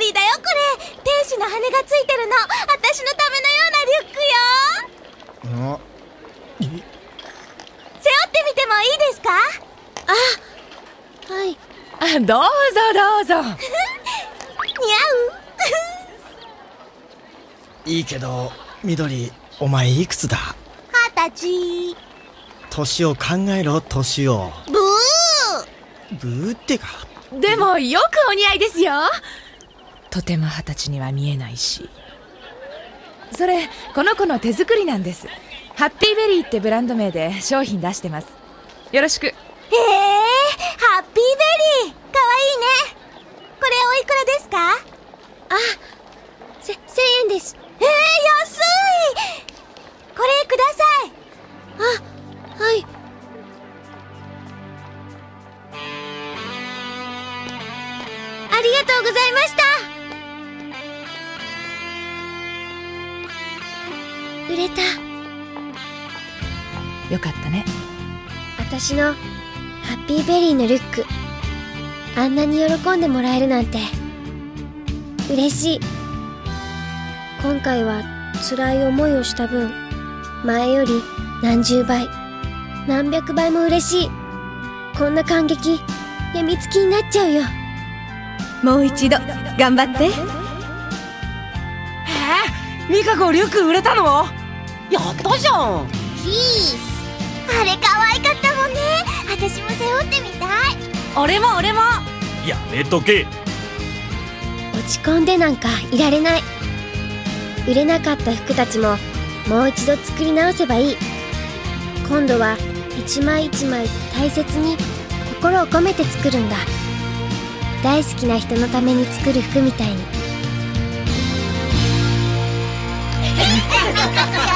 リーだよこれ。天使の羽がついてるの。私のためのようなリュックよ。背負ってみてもいいですか？ はい。 どうぞどうぞ。 似合ういいけど、緑、お前いくつだ ？20歳。 年を考えろ、年を。 ブー。 ブーってか。 でもよくお似合いですよ。とても20歳には見えないし。それこの子の手作りなんです。ハッピーベリーってブランド名で商品出してます。よろしく。 ハッピーベリーかわいいね。これおいくらですか 1000円です。 安い。これください。 はい。ありがとうございました。売れた。 よかったね。 私のハッピーベリーのリュック、あんなに喜んでもらえるなんて嬉しい。今回は辛い思いをした分、前より何十倍何百倍も嬉しい。こんな感激やみつきになっちゃうよ。 もう一度頑張って。 ミカ子リュック売れたの？やったじゃん。 ピース。あれ可愛かったもんね。私も背負ってみたい。 俺もやめとけ。 落ち込んでなんかいられない。売れなかった服たちももう一度作り直せばいい。今度は一枚一枚大切に心を込めて作るんだ。大好きな人のために作る服みたいに。